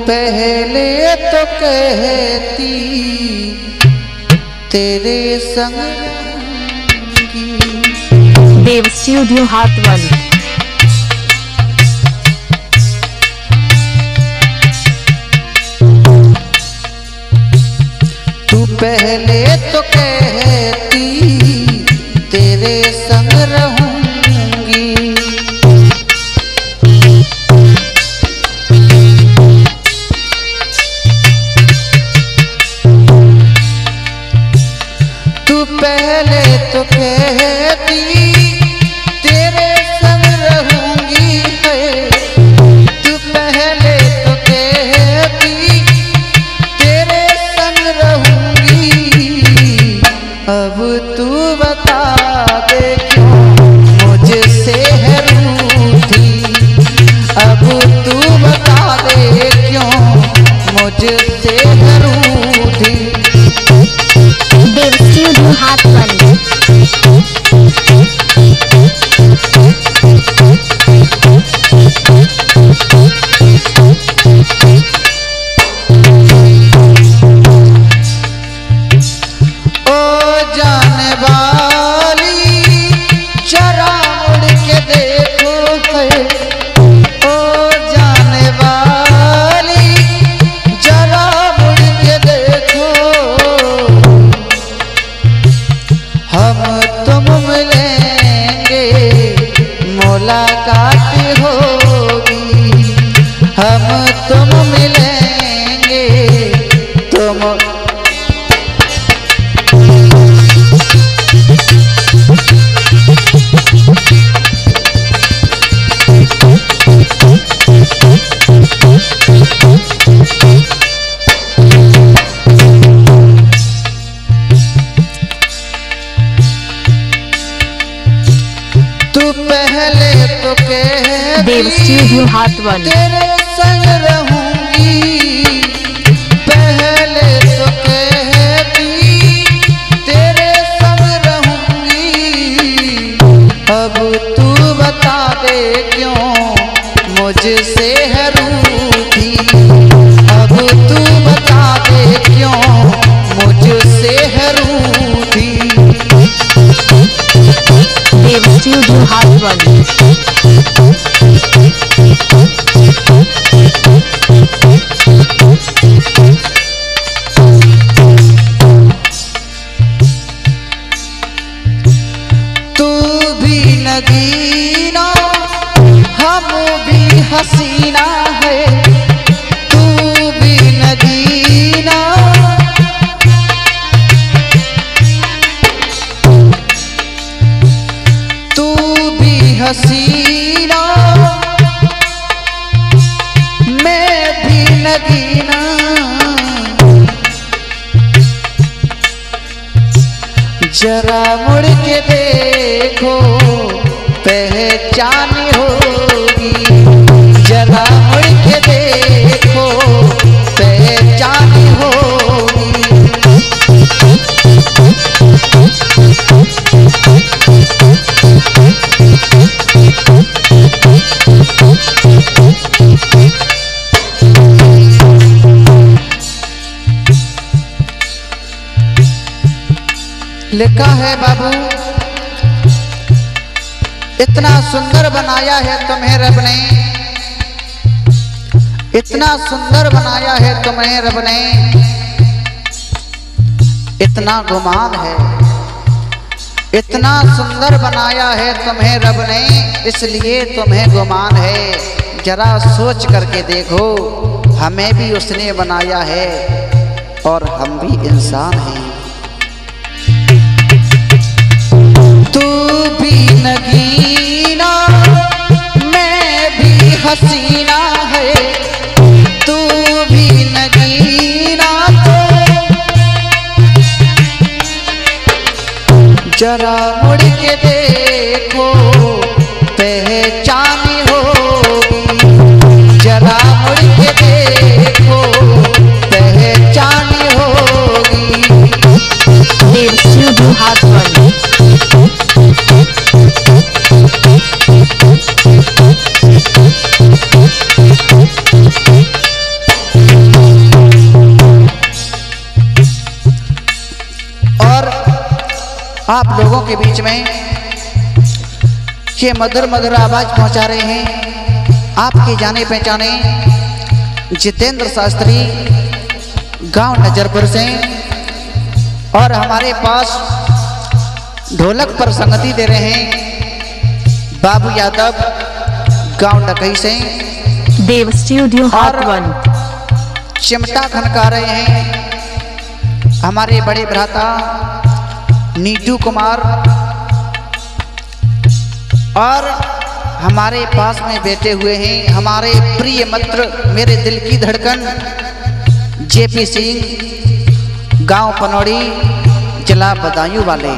पहले तो कहती तेरे संग रहूंगी। देव स्टूडियो हाथवन। तू पहले तो कहती तेरे संग रहूंगी। तू पहले तो कहती तेरे संग रहूंगी है। तू पहले तो कहती तेरे संग रहूंगी। अब तू बता दे क्यों मुझसे है रूठी। अब तू बता दे क्यों मुझसे है रूठी। देव स्टूडियो हाथवन। ओ जाने वाली जरा मुड़ के देखो है। ओ जाने वाली जरा मुड़ के देखो। हम तुम मिलेंगे मुलाकात होगी। हम तुम मिलेंगे तुम। तू पहले तो कहती देव स्टूडियो हाथवन। तेरे संग रहूंगी। पहले तो कहती तेरे संग रहूंगी। अब तू बता दे क्यों मुझसे है रूठी। अब तू बता दे क्यों मुझसे है रूठी। देव स्टूडियो हाथवन। तू भी नगीना हम भी हसीना है। तू भी नगीना तू भी हसीना मैं भी नगीना। जरा मुड़ के देखो पहचान होगी। जरा मुड़ के देखो पहचान होगी। लिखा है बाबू, इतना सुंदर बनाया है तुम्हें रब ने। इतना सुंदर बनाया है तुम्हें रब ने। इतना गुमान है। इतना सुंदर बनाया है तुम्हें रब ने, इसलिए तुम्हें गुमान है। जरा सोच करके देखो, हमें भी उसने बनाया है और हम भी इंसान हैं। तू भी नगीना मैं भी हसीना है। तू भी नगीना तो जरा मुड़ के देखो पहचान होगी। जरा मुड़ के देखो पहचान होगी। देव स्टूडियो हाथवन। आप लोगों के बीच में ये मधुर मधुर आवाज पहुंचा रहे हैं आपके जाने पहचाने जितेंद्र शास्त्री गांव नजरपुर से, और हमारे पास ढोलक पर संगति दे रहे हैं बाबू यादव गांव डकई से। देव स्टूडियो हाथवन। चिमटा खनका रहे हैं हमारे बड़े भ्राता नीटू कुमार, और हमारे पास में बैठे हुए हैं हमारे प्रिय मित्र मेरे दिल की धड़कन जेपी सिंह गांव पनौड़ी जिला बदायूं वाले।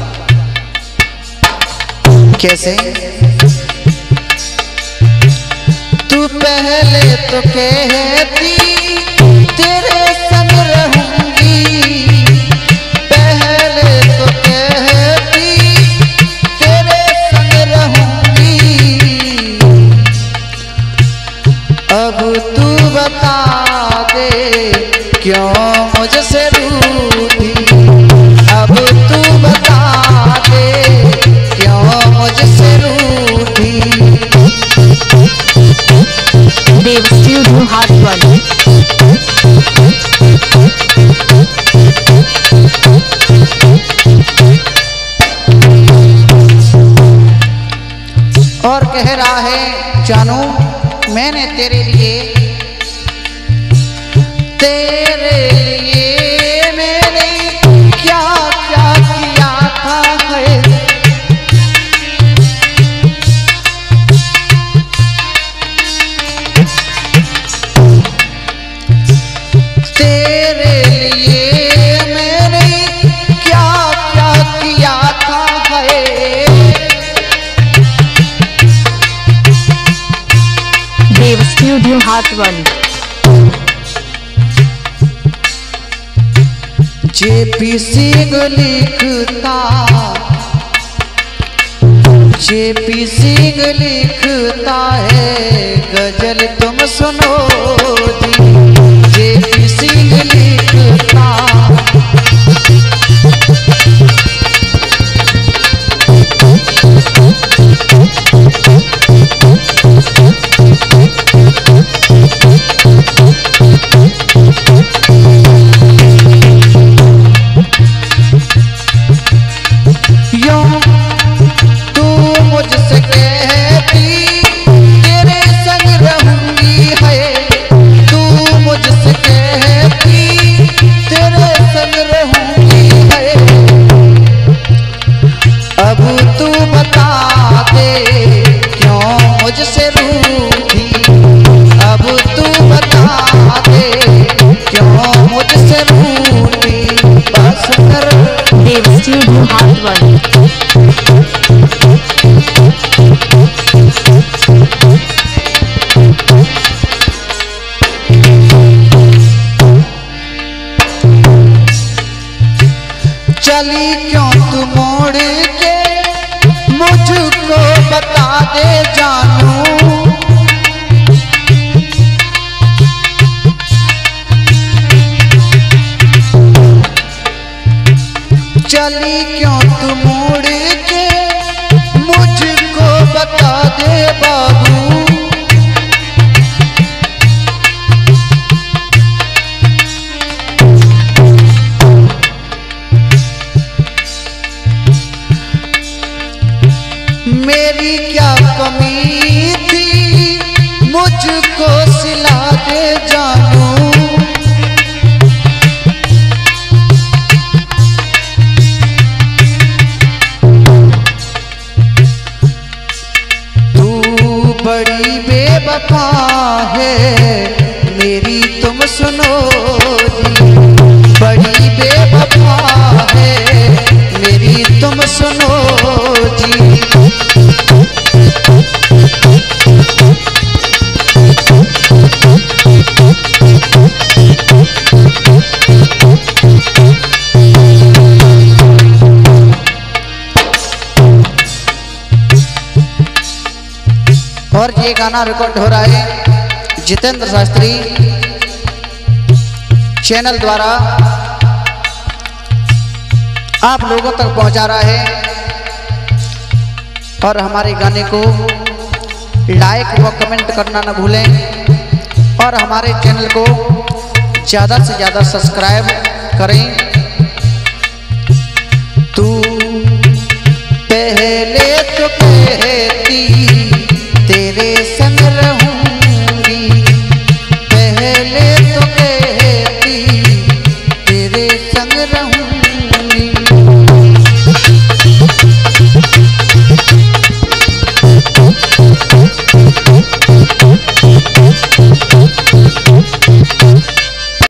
कैसे तू पहले तो कहती तेरे संग रहूंगी, पहले तो कहती तेरे संग रहूंगी, अब तू बता दे क्यों मुझसे रूठी, अब तू बता दे क्यों मुझसे रूठी। देव स्टूडियो हाथवन। और कह रहा है जानू मैंने तेरे लिए मैंने क्या क्या किया था है, तेरे लिए मैंने क्या क्या किया था है। देव स्टूडियो हाथवन। जेपी सिंह लिखता, जेपी सिंह लिखता है गजल तुम सुनो जी, जेपी सिंह लिखता। तू मुझसे कहती तेरे संग रहूंगी है, तू मुझसे कहती तेरे संग रहूंगी है, अब तू बता दे क्यों मुझसे रूठी, अब तू बता दे क्यों मुझसे रूठी। बस कर देव स्टूडियो हाथवन। चली क्यों तू मोड़ के मुझको बता दे जानू, चली क्यों तू मोड़ के मुझको बता दे बाबू, मेरी क्या कमी थी मुझको सिला दे जानू, बड़ी बेवफा है मेरी तुम सुनो जी, बड़ी बेवफा है मेरी तुम सुनो जी। और ये गाना रिकॉर्ड हो रहा है जितेंद्र शास्त्री चैनल द्वारा आप लोगों तक पहुंचा रहा है और हमारे गाने को लाइक व कमेंट करना न भूलें और हमारे चैनल को ज़्यादा से ज़्यादा सब्सक्राइब करें। तू पहले